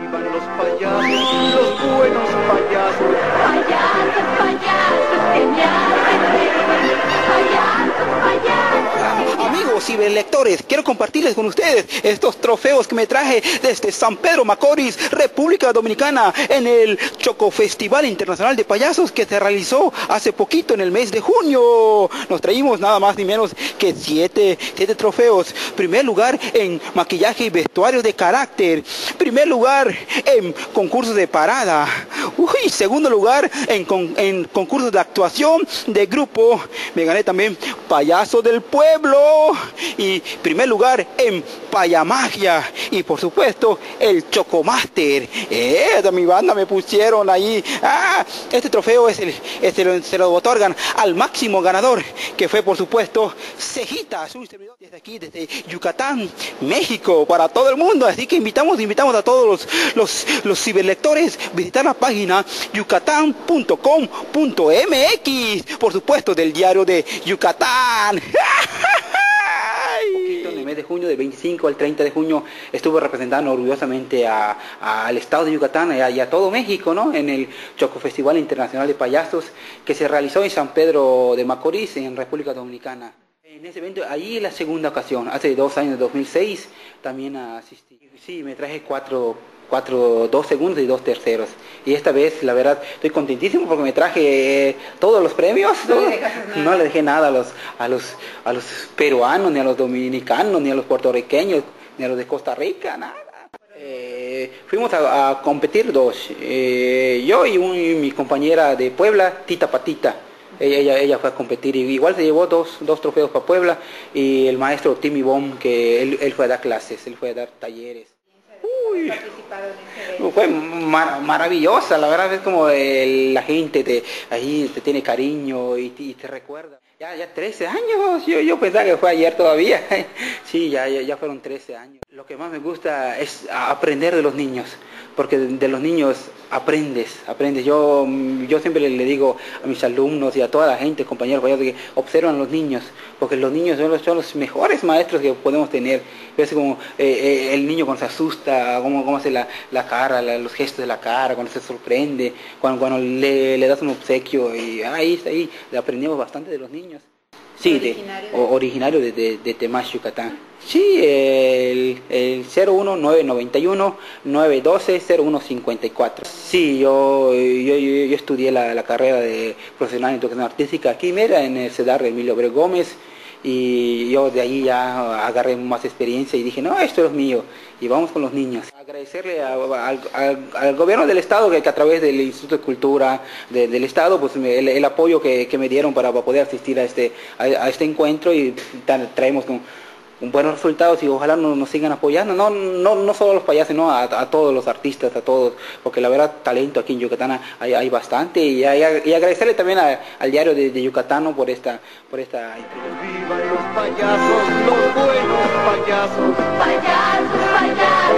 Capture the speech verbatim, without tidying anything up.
Vivan los payasos, los buenos payasos. Payasos, payasos, que me hacen reír. Payasos, payasos. Amigos ciberlectores, quiero compartirles con ustedes estos trofeos que me traje desde San Pedro Macorís, República Dominicana, en el Choco Festival Internacional de Payasos que se realizó hace poquito en el mes de junio. Nos traímos nada más ni menos que siete, siete trofeos. Primer lugar en maquillaje y vestuario de carácter. Primer lugar en concursos de parada. Uy, segundo lugar en, con, en concursos de actuación de grupo. Me gané también payaso del pueblo. Y primer lugar en payamagia. Y por supuesto el Chocomaster. Eh, de mi banda me pusieron ahí. Ah, este trofeo es el, es el, se lo otorgan al máximo ganador, que fue por supuesto Cejita, su servidor desde aquí, desde Yucatán, México, para todo el mundo. Así que invitamos, invitamos a todos los, los, los ciberlectores a visitar la página yucatán punto com punto m x, por supuesto del diario de Yucatán. En el mes de junio, del veinticinco al treinta de junio, estuve representando orgullosamente a, a, al estado de Yucatán y a, y a todo México, ¿no? En el Choco Festival Internacional de Payasos que se realizó en San Pedro de Macorís, en República Dominicana. En ese evento, ahí es la segunda ocasión, hace dos años, dos mil seis, también asistí. Sí, me traje cuatro, cuatro, dos segundos y dos terceros. Y esta vez, la verdad, estoy contentísimo porque me traje eh, todos los premios. No, ¿no? Le no le dejé nada a los, a, los, a los peruanos, ni a los dominicanos, ni a los puertorriqueños, ni a los de Costa Rica, nada. Eh, fuimos a, a competir dos, eh, yo y, un, y mi compañera de Puebla, Tita Patita. Ella, ella, ella fue a competir y igual se llevó dos, dos trofeos para Puebla, y el maestro Timmy Bomb, que él, él fue a dar clases, él fue a dar talleres. Uy, fue mar maravillosa, la verdad es como el, la gente te, ahí te tiene cariño y te, y te recuerda. Ya, ya trece años, yo, yo pensaba que fue ayer todavía. Sí, ya, ya, ya fueron trece años. Lo que más me gusta es aprender de los niños, porque de, de los niños aprendes, aprendes. Yo, yo siempre le, le digo a mis alumnos y a toda la gente, compañeros, que observan a los niños, porque los niños son los, son los mejores maestros que podemos tener. Es como eh, eh, el niño cuando se asusta, cómo, cómo hace la, la cara, la, los gestos de la cara, cuando se sorprende, cuando, cuando le, le das un obsequio, y ahí está, ahí aprendemos bastante de los niños. Sí, originario de, de, originario de, de, de Temax, Yucatán. Sí, el, el cero uno nueve nueve uno nueve uno dos cero uno cinco cuatro. Sí, yo, yo, yo, yo estudié la, la carrera de profesional en educación artística aquí, mira, en el CEDAR Emilio Abreu Gómez, y yo de ahí ya agarré más experiencia y dije, no, esto es mío, y vamos con los niños. Agradecerle a, a, a, al gobierno del estado, que, que a través del Instituto de Cultura de, del estado, pues me, el, el apoyo que, que me dieron para, para poder asistir a este, a, a este encuentro, y traemos con buenos resultados, y ojalá nos, nos sigan apoyando, no, no, no solo a los payasos, no, a, a todos los artistas, a todos, porque la verdad talento aquí en Yucatán hay, hay bastante, y, y, y agradecerle también a, al diario de, de Yucatán por esta, por esta Vivan los payasos, los buenos payasos. Payasos, payasos.